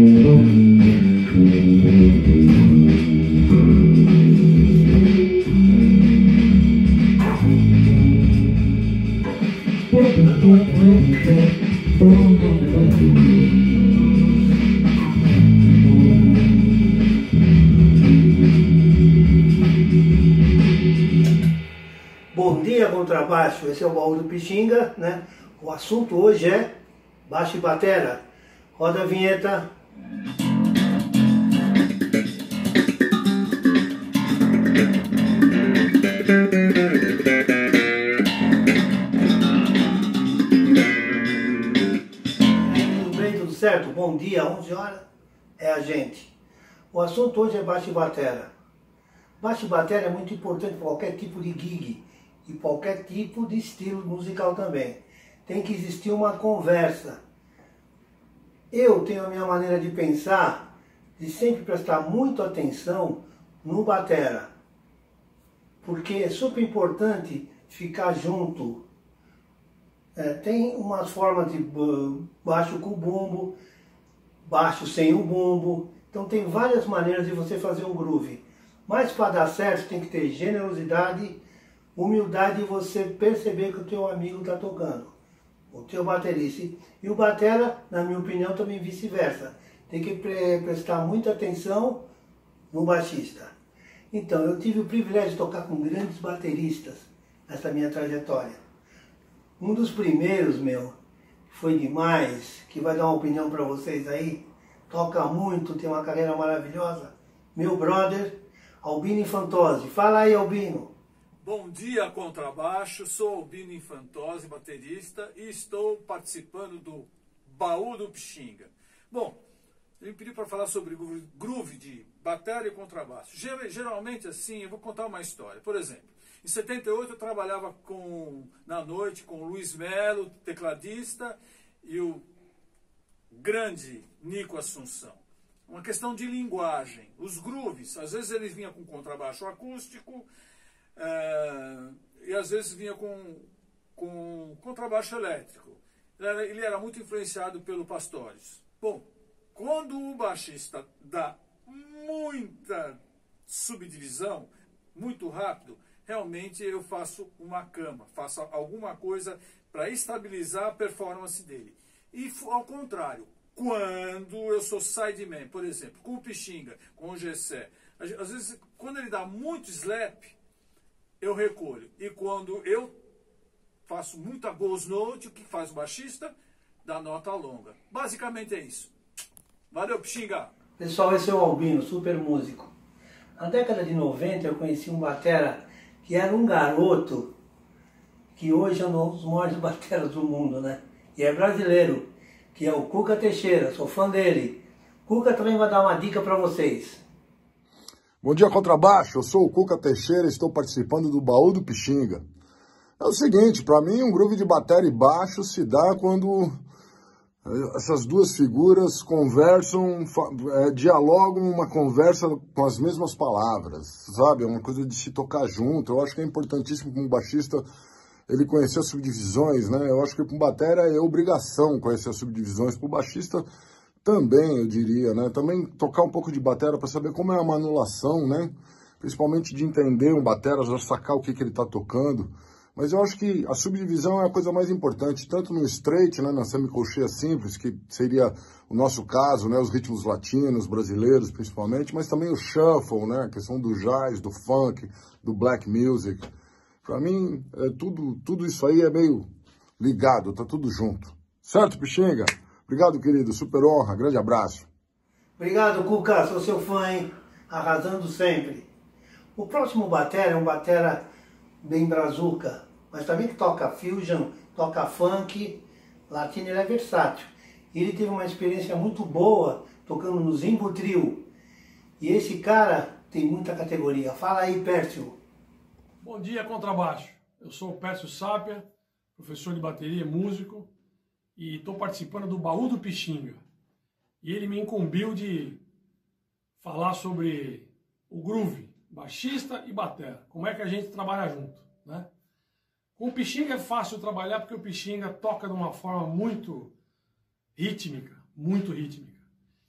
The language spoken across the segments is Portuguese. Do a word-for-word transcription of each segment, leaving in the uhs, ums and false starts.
Bom dia, contrabaixo. Esse é o Baú do Pixinga, né? O assunto hoje é baixo e batera. Roda a vinheta. Tudo bem, tudo certo? Bom dia, onze horas é a gente. O assunto hoje é baixo e batera. Baixo e batera é muito importante para qualquer tipo de gig e qualquer tipo de estilo musical também. Tem que existir uma conversa. Eu tenho a minha maneira de pensar, de sempre prestar muita atenção no batera, porque é super importante ficar junto. É, tem umas formas de baixo com bumbo, baixo sem o bumbo, então tem várias maneiras de você fazer um groove. Mas para dar certo tem que ter generosidade, humildade e você perceber que o teu amigo está tocando, o teu baterista. E o batera, na minha opinião, também vice-versa. Tem que pre prestar muita atenção no baixista. Então, eu tive o privilégio de tocar com grandes bateristas nessa minha trajetória. Um dos primeiros, meu, foi demais, que vai dar uma opinião para vocês aí, toca muito, tem uma carreira maravilhosa, meu brother, Albino Infantozzi. Fala aí, Albino. Bom dia, contrabaixo, sou Albino Infantozzi, baterista, e estou participando do Baú do Pixinga. Bom, ele me pediu para falar sobre groove de bateria e contrabaixo. Geralmente assim, eu vou contar uma história. Por exemplo, em setenta e oito eu trabalhava com, na noite com o Luiz Melo, tecladista, e o grande Nico Assunção. Uma questão de linguagem. Os grooves, às vezes eles vinham com contrabaixo acústico, é, e às vezes vinha com, com contrabaixo elétrico. Ele era, ele era muito influenciado pelo Pastores. Bom, quando o baixista dá muita subdivisão, muito rápido, realmente eu faço uma cama, faço alguma coisa para estabilizar a performance dele. E ao contrário, quando eu sou sideman, por exemplo, com o Pixinga, com o Gessé, às vezes quando ele dá muito slap, eu recolho. E quando eu faço muita ghost note, o que faz o baixista? Dá nota longa. Basicamente é isso. Valeu, Pixinga! Pessoal, esse é o Albino, super músico. Na década de noventa eu conheci um batera que era um garoto, que hoje é um dos maiores bateras do mundo, né? E é brasileiro, que é o Cuca Teixeira, sou fã dele. Cuca também vai dar uma dica para vocês. Bom dia, contrabaixo, eu sou o Cuca Teixeira, estou participando do Baú do Pixinga. É o seguinte, para mim um groove de bateria e baixo se dá quando essas duas figuras conversam, é, dialogam uma conversa com as mesmas palavras, sabe? É uma coisa de se tocar junto. Eu acho que é importantíssimo para um baixista ele conhecer as subdivisões, né? Eu acho que para um batera é obrigação conhecer as subdivisões, para o baixista também, eu diria, né? Também tocar um pouco de batera para saber como é a manulação, né? Principalmente de entender um batera, já sacar o que, que ele está tocando. Mas eu acho que a subdivisão é a coisa mais importante, tanto no straight, né, na semicolcheia simples, que seria o nosso caso, né, os ritmos latinos, brasileiros principalmente, mas também o shuffle, né, a questão do jazz, do funk, do black music. Para mim, é tudo, tudo isso aí é meio ligado, tá tudo junto. Certo, Pixinga? Obrigado, querido, super honra, grande abraço. Obrigado, Cuca, sou seu fã, hein? Arrasando sempre. O próximo batera é um batera bem brazuca, mas também que toca fusion, toca funk, latino, ele é versátil. Ele teve uma experiência muito boa tocando no Zimbo Trio. E esse cara tem muita categoria. Fala aí, Pércio. Bom dia, contrabaixo. Eu sou o Pércio Sápia, professor de bateria e músico, e estou participando do Baú do Pixinga. E ele me incumbiu de falar sobre o groove, baixista e batera. Como é que a gente trabalha junto, né? Com o Pixinga é fácil trabalhar porque o Pixinga toca de uma forma muito rítmica, muito rítmica.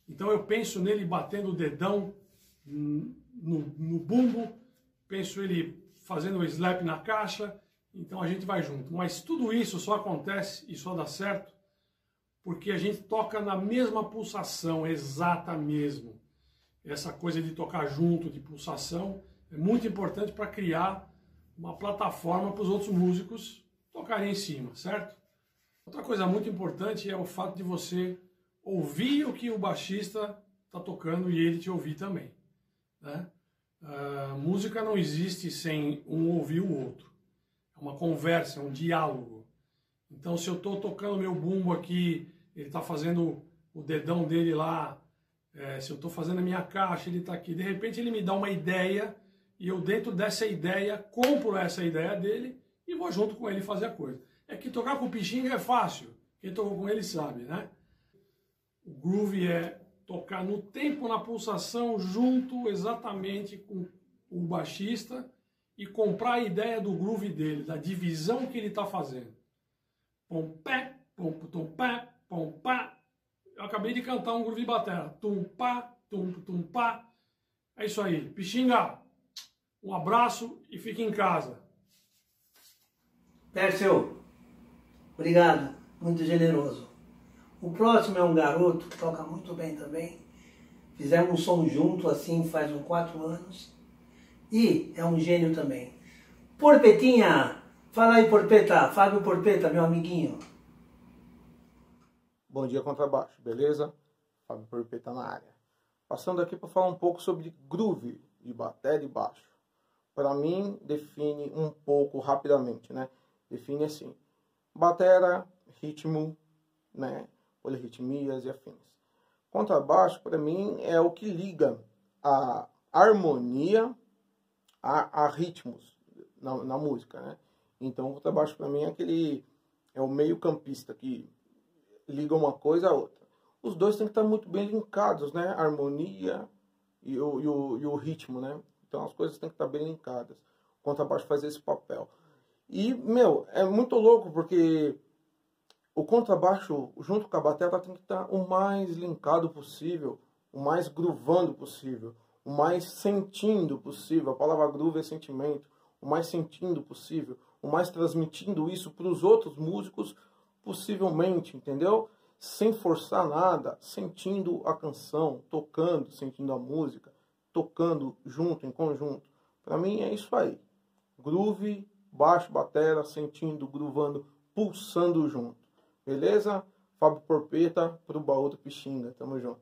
Então eu penso nele batendo o dedão no, no bumbo, penso ele fazendo o slap na caixa, então a gente vai junto. Mas tudo isso só acontece e só dá certo porque a gente toca na mesma pulsação, exata mesmo. Essa coisa de tocar junto, de pulsação, é muito importante para criar uma plataforma para os outros músicos tocarem em cima, certo? Outra coisa muito importante é o fato de você ouvir o que o baixista está tocando e ele te ouvir também, né? A música não existe sem um ouvir o outro. É uma conversa, é um diálogo. Então, se eu estou tocando meu bumbo aqui, ele está fazendo o dedão dele lá, é, se eu estou fazendo a minha caixa, ele está aqui. De repente, ele me dá uma ideia e eu, dentro dessa ideia, compro essa ideia dele e vou junto com ele fazer a coisa. É que tocar com o Pichinga é fácil. Quem tocou com ele sabe, né? O groove é tocar no tempo, na pulsação, junto exatamente com o baixista e comprar a ideia do groove dele, da divisão que ele está fazendo. Pom, pé, pom, tum, pé, pom, pá. Eu acabei de cantar um groove de batera. Tum, pá, tum, tum, pá. É isso aí. Pichinga, um abraço e fique em casa. Pércio, obrigado. Muito generoso. O próximo é um garoto que toca muito bem também. Fizemos um som junto assim faz uns quatro anos. E é um gênio também. Porpetinha! Fala aí, Porpeta. Fábio Porpeta, meu amiguinho. Bom dia, contrabaixo, beleza? Fábio Porpeta na área. Passando aqui para falar um pouco sobre groove de bateria e baixo. Para mim, define um pouco rapidamente, né? Define assim: batera, ritmo, né? Polirritmias e afins. Contrabaixo, para mim, é o que liga a harmonia a, a ritmos na, na música, né? Então, o contrabaixo, para mim, é aquele é o meio campista que liga uma coisa a outra. Os dois têm que estar muito bem linkados, né? A harmonia e o, e o, e o ritmo, né? Então, as coisas têm que estar bem linkadas. O contrabaixo faz esse papel. E, meu, é muito louco, porque o contrabaixo, junto com a bateria, tem que estar o mais linkado possível, o mais groovando possível, o mais sentindo possível. A palavra groove é sentimento. O mais sentindo possível, o mais transmitindo isso para os outros músicos possivelmente, entendeu? Sem forçar nada, sentindo a canção, tocando, sentindo a música, tocando junto, em conjunto. Para mim é isso aí. Groove, baixo, batera, sentindo, groovando, pulsando junto. Beleza? Fábio Porpeta pro Baú do Pichinga. Tamo junto.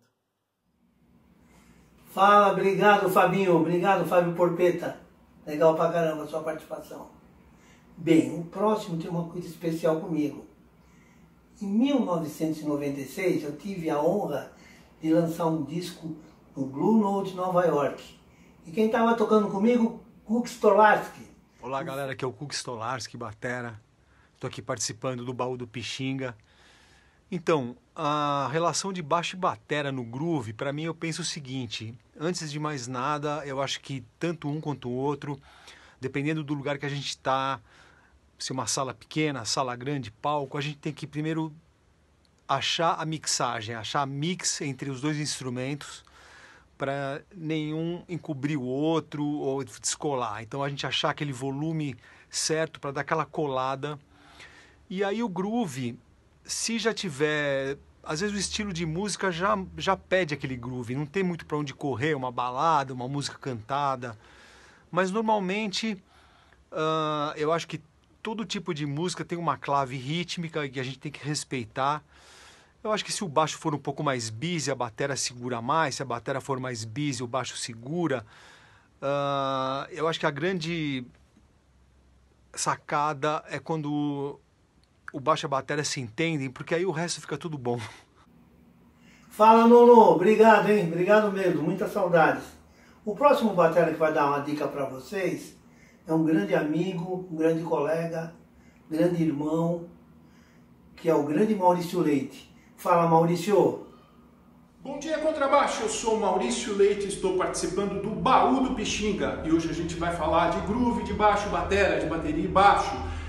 Fala, obrigado, Fabinho. Obrigado, Fábio Porpeta. Legal pra caramba a sua participação. Bem, o próximo tem uma coisa especial comigo. Em mil novecentos e noventa e seis, eu tive a honra de lançar um disco no Blue Note, Nova York. E quem estava tocando comigo? Kuk Stolarski. Olá, galera, aqui é o Kuk Stolarski, batera. Estou aqui participando do Baú do Pichinga. Então, a relação de baixo e batera no groove, para mim eu penso o seguinte: antes de mais nada, eu acho que tanto um quanto o outro, dependendo do lugar que a gente está, se uma sala pequena, sala grande, palco, a gente tem que primeiro achar a mixagem, achar a mix entre os dois instrumentos, para nenhum encobrir o outro ou descolar. Então a gente achar aquele volume certo para dar aquela colada. E aí o groove, se já tiver, às vezes o estilo de música já, já pede aquele groove, não tem muito para onde correr, uma balada, uma música cantada, mas normalmente uh, eu acho que todo tipo de música tem uma clave rítmica que a gente tem que respeitar. Eu acho que se o baixo for um pouco mais busy, a batera segura mais, se a batera for mais busy, o baixo segura. Uh, eu acho que a grande sacada é quando o baixo e a bateria se entendem, porque aí o resto fica tudo bom. Fala, Nono. Obrigado, hein? Obrigado mesmo. Muitas saudades. O próximo batera que vai dar uma dica para vocês é um grande amigo, um grande colega, grande irmão, que é o grande Maurício Leite. Fala, Maurício. Bom dia, contrabaixo. Eu sou Maurício Leite, estou participando do Baú do Pichinga. E hoje a gente vai falar de groove, de baixo, batera, de bateria e baixo.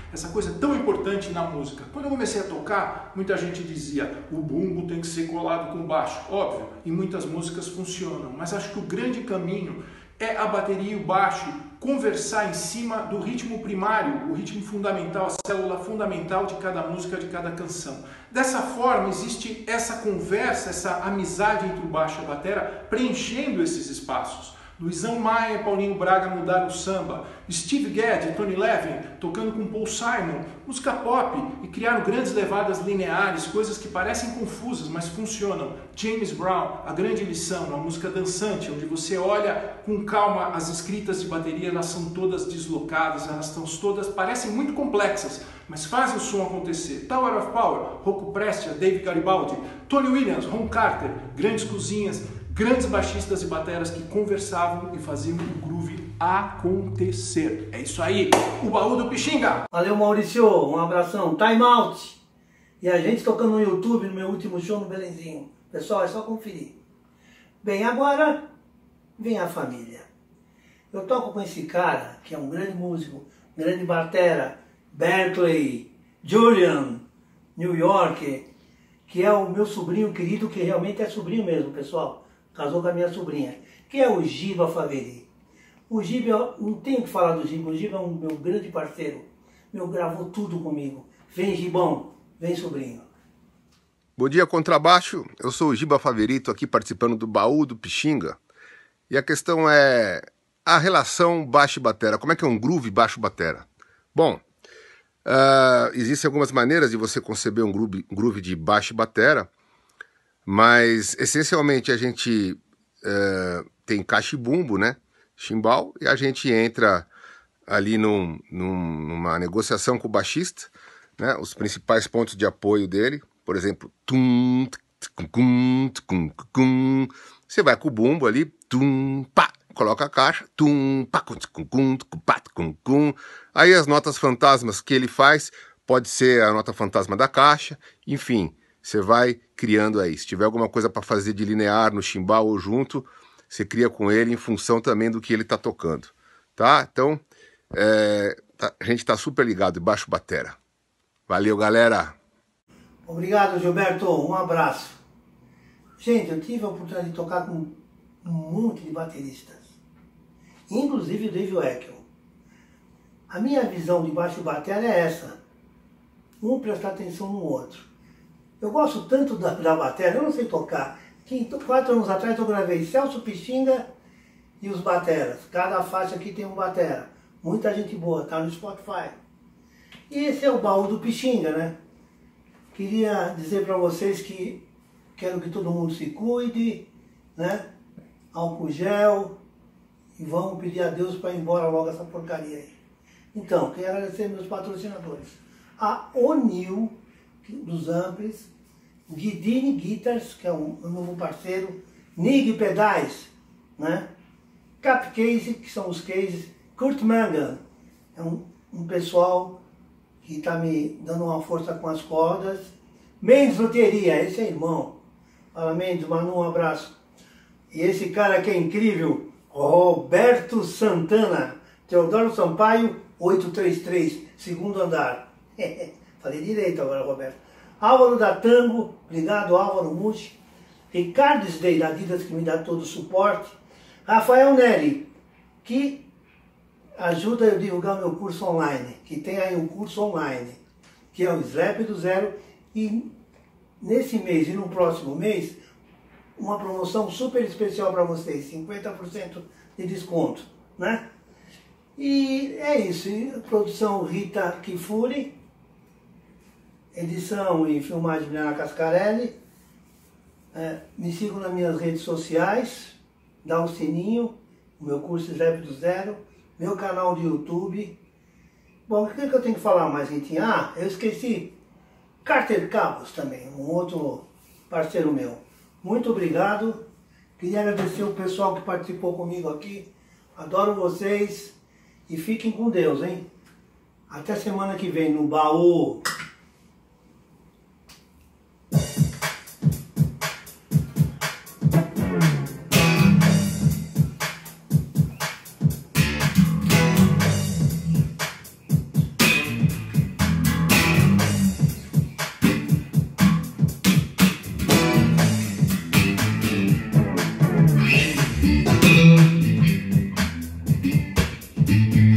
essa coisa tão importante na música. Quando eu comecei a tocar, muita gente dizia, o bumbo tem que ser colado com baixo. Óbvio, em muitas músicas funcionam, mas acho que o grande caminho é a bateria e o baixo conversar em cima do ritmo primário, o ritmo fundamental, a célula fundamental de cada música, de cada canção. Dessa forma, existe essa conversa, essa amizade entre o baixo e a batera, preenchendo esses espaços. Luizão Maia e Paulinho Braga mudaram o samba, Steve Gadd e Tony Levin tocando com Paul Simon, música pop, e criaram grandes levadas lineares, coisas que parecem confusas, mas funcionam. James Brown, A Grande Lição, uma música dançante, onde você olha com calma as escritas de bateria, elas são todas deslocadas, elas estão todas, parecem muito complexas, mas fazem o som acontecer. Tower of Power, Rocco Prestia, Dave Garibaldi, Tony Williams, Ron Carter, grandes cozinhas, grandes baixistas e bateras que conversavam e faziam o groove acontecer. É isso aí, o Baú do Pixinga! Valeu, Maurício, um abração, time out! E a gente tocando no YouTube no meu último show no Belenzinho. Pessoal, é só conferir. Bem, agora vem a família. Eu toco com esse cara, que é um grande músico, grande batera, Berkeley, Julian, New York, que é o meu sobrinho querido, que realmente é sobrinho mesmo, pessoal. Casou com a minha sobrinha, que é o Giba Faveri. O Giba, não tenho que falar do Giba, o Giba é um meu grande parceiro. Meu, gravou tudo comigo. Vem, Gibão, vem, sobrinho. Bom dia, contrabaixo. Eu sou o Giba Faveri, tô aqui participando do Baú do Pixinga. E a questão é a relação baixo e batera. Como é que é um groove baixo-batera? Bom, uh, existem algumas maneiras de você conceber um groove, um groove de baixo e batera, mas essencialmente a gente uh, tem caixa e bumbo, né? Chimbal, e a gente entra ali num, num, numa negociação com o baixista, né? Os principais pontos de apoio dele, por exemplo, tum, tum, tum, tum, você vai com o bumbo ali, tum, pá, coloca a caixa, tum, pá, tum, tum, pá, tum, tum. Aí as notas fantasmas que ele faz, pode ser a nota fantasma da caixa, enfim, você vai criando aí. Se tiver alguma coisa para fazer de linear no chimbal ou junto, você cria com ele em função também do que ele está tocando, tá? Então, é, tá, a gente está super ligado, baixo batera. Valeu, galera! Obrigado, Gilberto. Um abraço. Gente, eu tive a oportunidade de tocar com um monte de bateristas, inclusive o Dave Weckl. A minha visão de baixo batera é essa. Um prestar atenção no outro. Eu gosto tanto da, da batera, eu não sei tocar. Que quatro anos atrás eu gravei Celso Pixinga e os bateras. Cada faixa aqui tem um batera. Muita gente boa, tá no Spotify. E esse é o Baú do Pixinga, né? Queria dizer para vocês que quero que todo mundo se cuide, né? Álcool gel, e vamos pedir a Deus para ir embora logo essa porcaria aí. Então, quero agradecer meus patrocinadores. A O'Neill, dos amplis, Guidini Guitars, que é um, um novo parceiro, Nig Pedais, né? Capcase, que são os cases, Kurt Mangan, é um, um pessoal que está me dando uma força com as cordas. Mendes Loteria, esse é irmão. Fala, Mendes, Manu, um abraço. E esse cara que é incrível, Roberto Santana, Teodoro Sampaio, oitocentos e trinta e três, segundo andar. Falei direito agora, Roberto. Álvaro da Tango, obrigado, Álvaro Mucci. Ricardo Sdei, da Adidas, que me dá todo o suporte. Rafael Neri, que ajuda eu a divulgar meu curso online, que tem aí um curso online, que é o Slap do Zero, e nesse mês e no próximo mês, uma promoção super especial para vocês, cinquenta por cento de desconto, né? E é isso, produção Rita Kifuri, edição e filmagem de Ana Cascarelli. É, me sigam nas minhas redes sociais, dá o sininho, o meu curso Slap do Zero, meu canal de YouTube. Bom, o que, é que eu tenho que falar mais, Ritinha? Ah, eu esqueci. Carter Cabos também, um outro parceiro meu. Muito obrigado. Queria agradecer o pessoal que participou comigo aqui. Adoro vocês. E fiquem com Deus, hein? Até semana que vem no Baú. Música